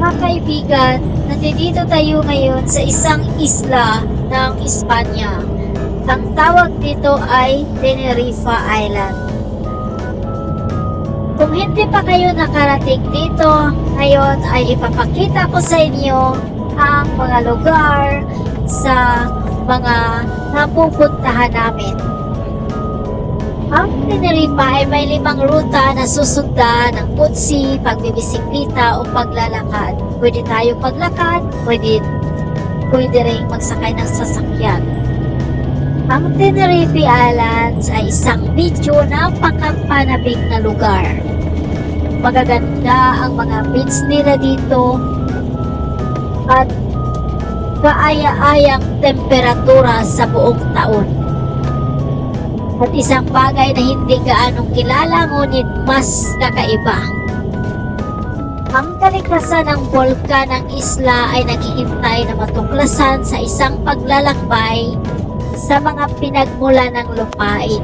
Mga kaibigan, nandito tayo ngayon sa isang isla ng Espanya. Ang tawag dito ay Tenerife Island. Kung hindi pa kayo nakarating dito, ngayon ay ipapakita ko sa inyo ang mga lugar sa mga napupuntahan namin. Ang Tenerife ay may 5 ruta na susundan ng kutsi, pagbibisikleta o paglalakad. Pwede tayong maglakad, pwede rin magsakay ng sasakyan. Ang Tenerife Islands ay isang medyo napakapanabik na lugar. Magaganda ang mga beach nila dito at kaaya-ayang temperatura sa buong taon. At isang bagay na hindi gaanong kilala ngunit mas kakaiba. Ang kalikasan ng bulkan ng isla ay naghihintay na matuklasan sa isang paglalakbay sa mga pinagmula ng lupain.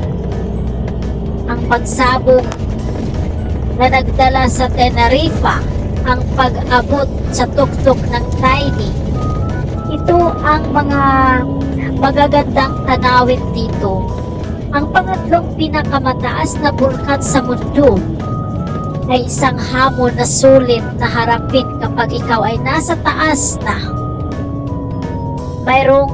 Ang pagsabog na nagdala sa Tenerife, ang pag-abot sa tuktok ng Tiny. Ito ang mga magagandang tanawin dito. Ang pangatlong pinakamataas na bulkan sa mundo ay isang hamon na sulit na harapin kapag ikaw ay nasa taas na. Mayroong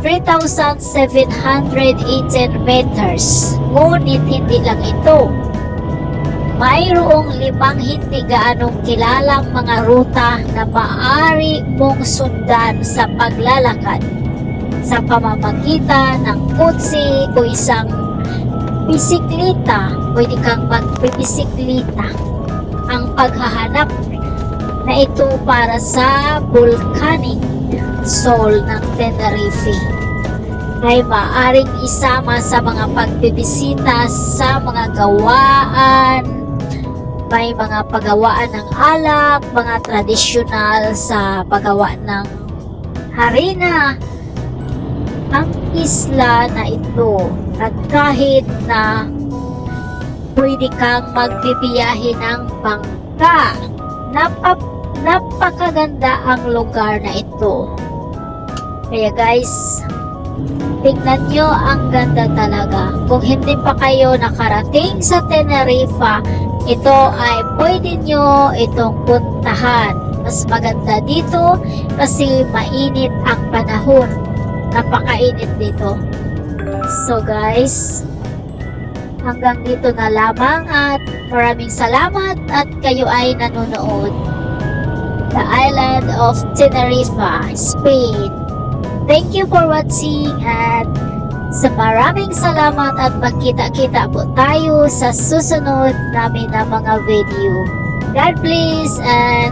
3,718 meters, ngunit hindi lang ito. Mayroong 5 hindi gaanong kilalang mga ruta na maaari mong sundan sa paglalakad sa pamamagitan ng kutsi o isang bisikleta. Pwede kang magbibisikleta. Ang paghahanap na ito para sa volcanic soul ng Tenerife ay maaaring isama sa mga pagbibisita sa mga gawaan. May mga paggawaan ng alak, mga tradisyonal sa paggawa ng harina. Ang isla na ito at kahit na pwede kang magbibiyahe ng bangka, napakaganda ang lugar na ito. Kaya guys, tingnan nyo, ang ganda talaga. Kung hindi pa kayo nakarating sa Tenerife, ito ay pwede nyo itong puntahan. Mas maganda dito kasi mainit ang panahon. Napakainit dito. So guys, hanggang dito na lamang at maraming salamat at kayo ay nanonood. The Island of Tenerife, Spain. Thank you for watching at sa maraming salamat at magkita-kita po tayo sa susunod namin na mga video. God bless and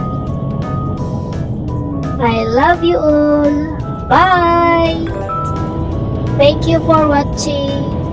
I love you all. Bye! Thank you for watching.